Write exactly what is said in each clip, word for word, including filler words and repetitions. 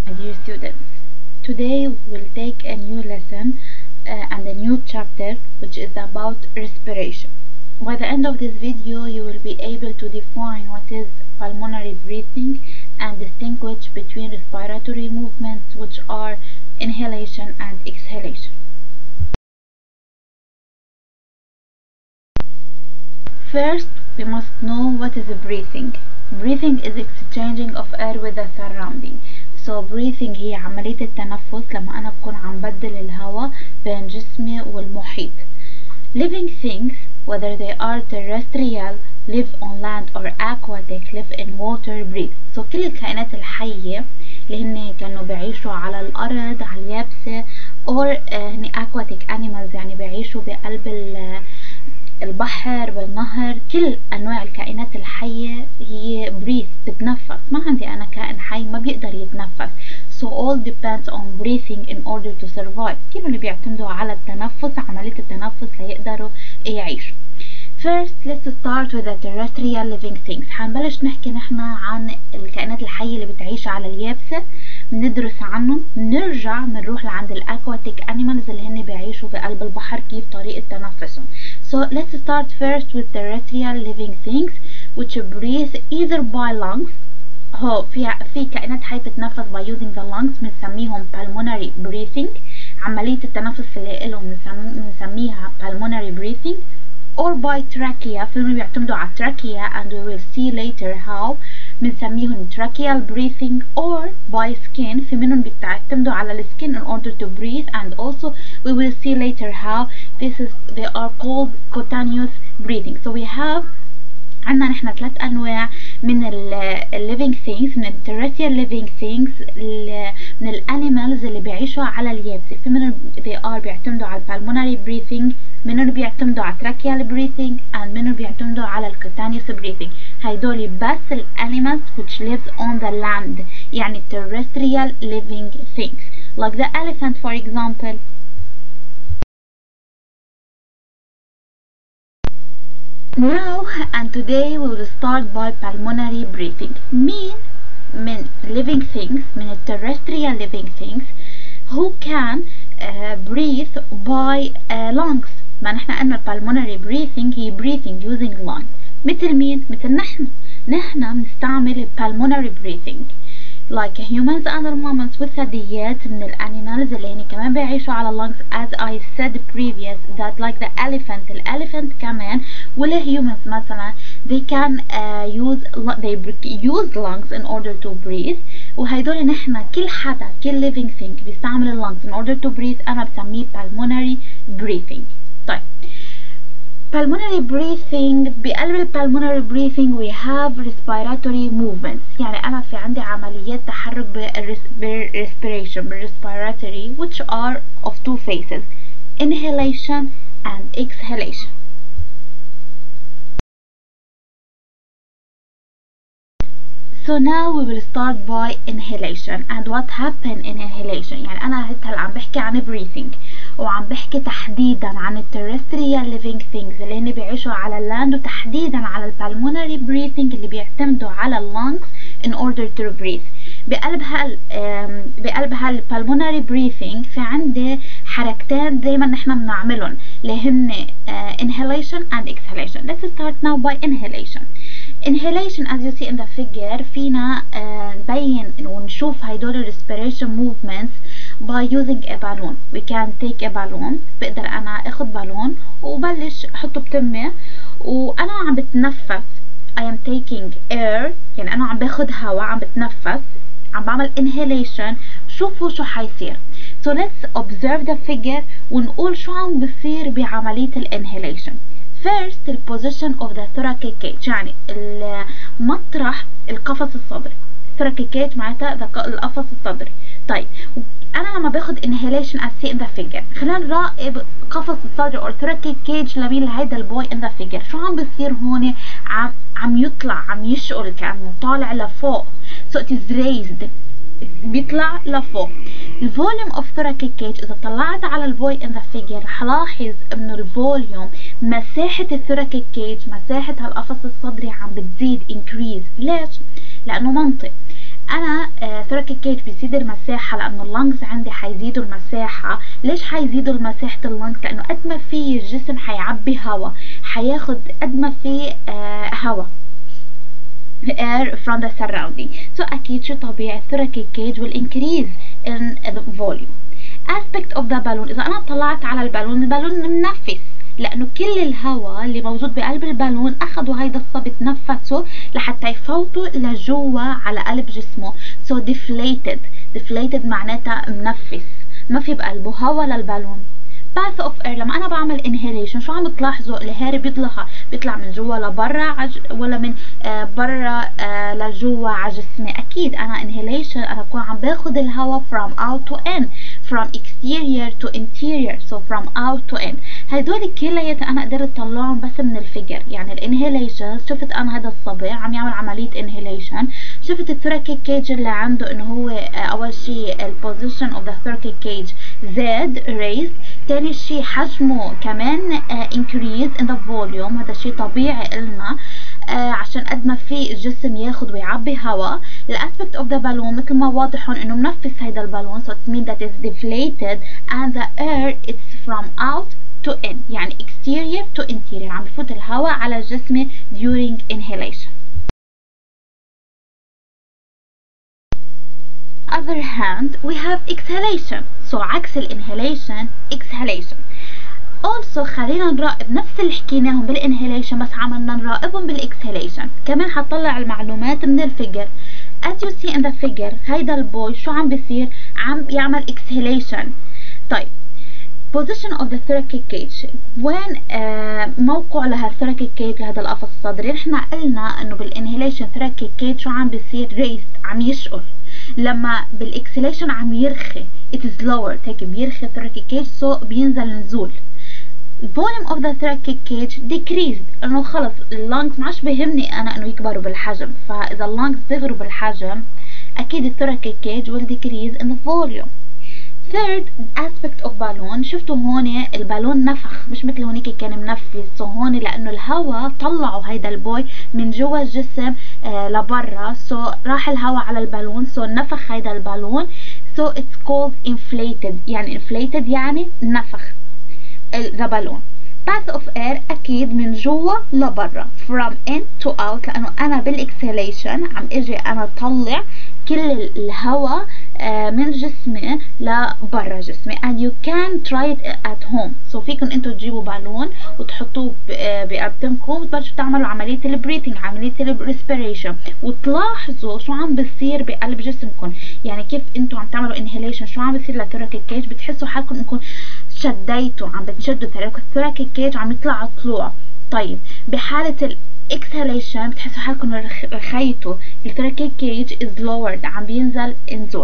Dear students, today we will take a new lesson uh, and a new chapter which is about respiration. By the end of this video you will be able to define what is pulmonary breathing and distinguish between respiratory movements which are inhalation and exhalation. First, we must know what is breathing. Breathing is exchanging of air with the surrounding. So breathing هي عملية التنفس لما أنا بكون عم بدل الهواء بين جسمي والمحيط. Living things, whether they are terrestrial, live on land or aquatic, live in water, breathe. So كل الكائنات الحية اللي هن كانوا بيعيشوا على الأرض على اليابسة or uh, هن aquatic animals يعني بيعيشوا بقلب البحر بالنهر. كل أنواع الكائنات الحية هي breathe بتتنفس. ما عندي أنا كائن حي ما بيقدر يتنفس. So all depends on breathing in order to survive. كل اللي بيعتمدوا على التنفس عملية التنفس ليقدروا يعيشوا. First let's start with the terrestrial living things. حنبلش نحكي نحن عن الكائنات الحية اللي بتعيش على اليابسة. ندرس عنهم نرجع بنروح لعند الاكواتيك animals اللي هن بيعيشوا بقلب البحر كيف طريقة تنفسهم. So let's start first with terrestrial living things which breathe either by lungs. هو في في كائنات حية بتتنفس by using the lungs بنسميهم pulmonary breathing. عملية التنفس اللي إلهم بنسميها pulmonary breathing. Or by trachea في بيعتمدوا على trachea and we will see later how بنسميهم tracheal breathing. Or by skin في منهم بيعتمدوا على السكين in order to breathe and also we will see later how this is they are called cutaneous breathing. So we have عندنا نحن ثلاث أنواع من ال living things من ال terrestrial living things من ال animals اللي بيعيشوا على اليابسة. في منهم they are بيعتمدوا على pulmonary breathing, منهم بيعتمدوا على tracheal breathing and منهم بيعتمدوا على ال cutaneous breathing. هيدول بس ال animals which lives on the land يعني terrestrial living things like the elephant for example. Now and today we will start by pulmonary breathing. مين من living things من terrestrial living things who can uh, breathe by uh, lungs. ما نحن قلنا pulmonary breathing هي breathing using lungs. مثل مين؟ مثل نحن نحن بنستعمل pulmonary breathing like humans and mammals والثدييات من الانيمالز اللي هن كمان بيعيشوا على lungs as I said previous that like the elephant the elephant كمان ولا humans مثلا they can uh, use they use lungs in order to breathe. وهيدول نحن كل حدا كل living thing بيستعمل ال lungs in order to breathe أنا بسميه pulmonary breathing. طيب pulmonary breathing بقلب ال pulmonary breathing we have respiratory movements. يعني أنا في عندي عمليات تحرك بال respiration بال respiratory which are of two phases inhalation and exhalation. So now we will start by inhalation and what happen in inhalation. يعني أنا هلا عم بحكي عن breathing وعم بحكي تحديدا عن ال terrestrial living things اللي هن بيعيشوا على اللاند وتحديدا على ال pulmonary breathing اللي بيعتمدوا على ال lungs in order to breathe. بقلب هال بقلب هال pulmonary breathing في عندي حركتين دايما نحن بنعملهم اللي هن uh, inhalation and exhalation. Let's start now by inhalation. Inhalation as you see in the figure فينا نبين uh, ونشوف هيدول respiration movements by using a balloon. We can take a balloon. بقدر أنا أخد بالون وبلش أحطه بتمي وأنا عم بتنفس. I am taking air يعني أنا عم باخد هوا عم بتنفس عم بعمل inhalation. شوفوا شو حيصير. So let's observe the figure ونقول شو عم بصير بعملية ال inhalation. First the position of the thoracic cage يعني مطرح القفص الصدري. thoracic cage معناتها القفص الصدري. طيب أنا لما باخد inhalation as seen in the figure خلينا نراقب قفص الصدر or thoracic cage لمين لهيدا البوي in the figure. شو عم بصير هون؟ عم عم يطلع عم يشقل كأنه طالع لفوق. So it is raised بيطلع لفوق. الفوليوم of thoracic cage إذا طلعت على البوي in the figure رح لاحظ إنه الفوليوم مساحة الثورacيك كيج مساحة هالقفص الصدري عم بتزيد increase. ليش؟ لأنه منطق أنا ثورacيك كيج بيزيد المساحة، لأنه اللنجز عندي حيزيدوا المساحة. ليش حيزيدوا مساحة اللنجز؟ لأنه قد ما في الجسم حيعبي هوا، حياخد قد ما في آه هوا air from the surrounding. so أكيد شو طبيعي thoracic cage will increase in the volume. aspect of the balloon، إذا أنا طلعت على البالون، البالون منفس، لأنه كل الهواء اللي موجود بقلب البالون أخدوا هيدا الصب تنفسوا لحتى يفوتوا لجوا على قلب جسمه. so deflated deflated معناتها منفس، ما في بقلبه هوا للبالون. path of air، لما انا بعمل inhalation شو عم بتلاحظوا؟ الهواء بيطلع بيطلع من جوا لبرا عج... ولا من آه برا آه لجوا على جسمي؟ اكيد انا inhalation انا بكون عم باخد الهواء from out to in، from exterior to interior، so from out to in. هدول كلياتهم انا قدرت اطلعهم بس من الفيجر. يعني الانهيليشن شفت انا هذا الصبي عم يعمل عمليه inhalation، شفت الثوركيك كيج اللي عنده انه هو آه اول شيء البوزيشن اوف ذا ثوركيك كيج زاد raised، تاني شيء حجمه كمان uh, increase in the volume، هذا شيء طبيعي إلنا uh, عشان قد ما في الجسم ياخد ويعبي هواء. ال aspect of the balloon مثل ما واضح هون إنه منفس هيدا البالون، so it means that it's deflated and the air it's from out to in، يعني exterior to interior، عم بفوت الهواء على جسمي during inhalation. other hand we have exhalation، so عكس الانهيليشن exhalation. also خلينا نراقب نفس اللي حكيناهم بالانهيليشن بس عملنا نراقبهم بالاكسهاليشن. كمان حطلع المعلومات من الفيجر. as you see in the figure هيدا البوي شو عم بيصير؟ عم يعمل exhalation. طيب position of the thoracic cage، وين آه موقع لها thoracic cage لهذا القفص الصدري؟ نحن قلنا انه بالانهيليشن thoracic cage شو عم بيصير؟ raised، عم يشقل، لما بالاكسليشن عم يرخي it is lowered، هيك بيرخي thoracic cage so بينزل نزول. volume of the thoracic cage decreased، انه خلص اللانجز ما عادش بيهمني انا انه يكبروا بالحجم، فاذا اللانجز صغروا بالحجم اكيد الثوركيك cage will decrease in the volume. third aspect of balloon، شفتوا هون البالون نفخ مش مثل هونيك كان منفس، سو هون لانه الهواء طلعوا هيدا البوي من جوا الجسم آه لبرا، سو راح الهواء على البالون سو نفخ هيدا البالون، سو it's called inflated، يعني inflated يعني نفخ the balloon. path of air اكيد من جوا لبرا from in to out، لانه انا بالاكسليشن عم اجي انا طلع كل الهواء من جسمي لبرا جسمي. and you can try it at home، so فيكم انتوا تجيبوا بالون وتحطوه بأبطنكم وتبلشوا تعملوا عملية البريثنج، عملية الريسبيريشن، وتلاحظوا شو عم بصير بقلب جسمكم. يعني كيف انتوا عم تعملوا inhalation شو عم بصير للثوركيك كيج، بتحسوا حالكم انكم شديتوا، عم بتشدوا الثوركيك كيج عم يطلع طلوع. طيب بحالة exhalation بتحسوا حالكم رخيتوا، الثوركيك cage is lowered، عم بينزل نزول.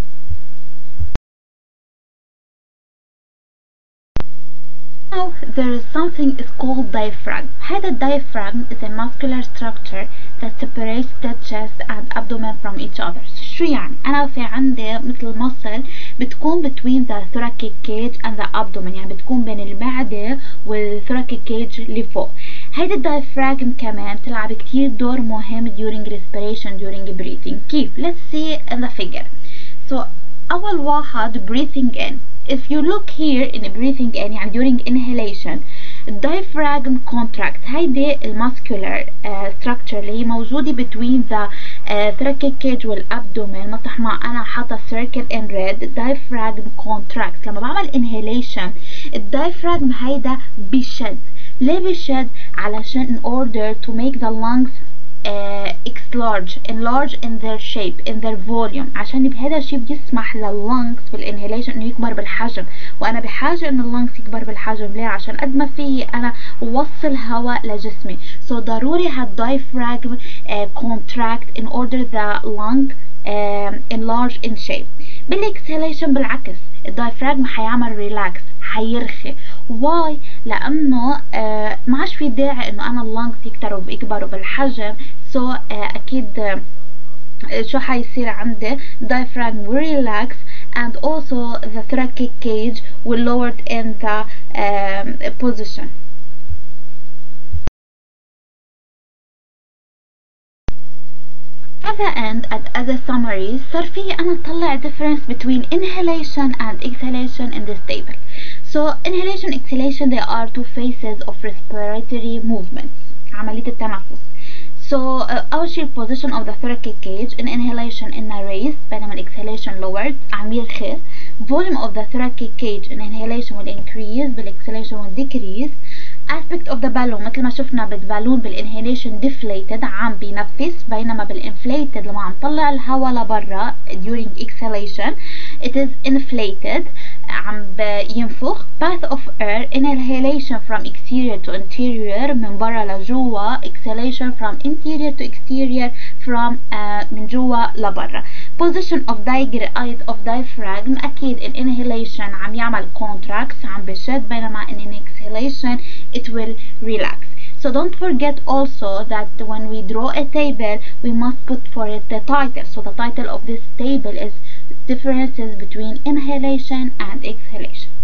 Now there is something is called diaphragm. هذا diaphragm is a muscular structure that separates the chest and abdomen from each other. شو يعني؟ أنا في عندي مثل muscle بتكون between the thoracic cage and the abdomen، يعني بتكون بين المعدة والثوركيك cage اللي فوق. هيدا الدايفراغم كمان بتلعب كتير دور مهم during respiration during breathing. كيف؟ let's see in the figure. so أول واحد breathing in. if you look here in breathing in يعني during inhalation diaphragm contracts، هيدي الماسكولار uh, structure اللي هي موجودة between the uh, thoracic cage والابدومين، مطرح ما أنا حاطة circle in red diaphragm contracts. لما بعمل inhalation الدايفراغم هيدا بيشد. ليه بيشد؟ علشان in order to make the lungs uh, enlarge enlarge in their shape in their volume، عشان بهذا الشيء بيسمح لللنجز بالانهيليشن انه يكبر بالحجم، وانا بحاجه انه اللنجز يكبر بالحجم. ليه؟ عشان قد ما في انا وصل هواء لجسمي، so ضروري هالdiaphragm uh, contract in order the lung uh, enlarge in shape. بالاكسهاليشن بالعكس الدايفراغم حيعمل ريلاكس، حيرخي. واي؟ لانه آه ما عادش في داعي انه انا اللنجز يكتروا ويكبروا بالحجم، سو so, آه اكيد آه شو حيصير عندي diaphragm will relax and also the thoracic cage will lowered in the um, position. At the end and as a summary صار في أنا أطلع difference between inhalation and exhalation in this table. So inhalation exhalation they are two phases of respiratory movements عملية التنفس. So uh, أول شي position of the thoracic cage in inhalation إنه raised بينما exhalation lowered عم يرخي. Volume of the thoracic cage in inhalation will increase بالexhalation will decrease. Aspect of the balloon مثل ما شفنا بالبالون بالinhalation deflated عم بينفس بينما بالinflated لما عم طلع الهواء لبرا during exhalation it is inflated عم ينفخ. Path of air inhalation from exterior to interior من برا لجوا exhalation from interior to exterior from uh, من جوا لبرا. Position of diaphragm of diaphragm أكيد in inhalation عم يعمل contracts عم بشد بينما in exhalation it will relax. So don't forget also that when we draw a table we must put for it the title. So the title of this table is differences between inhalation and exhalation.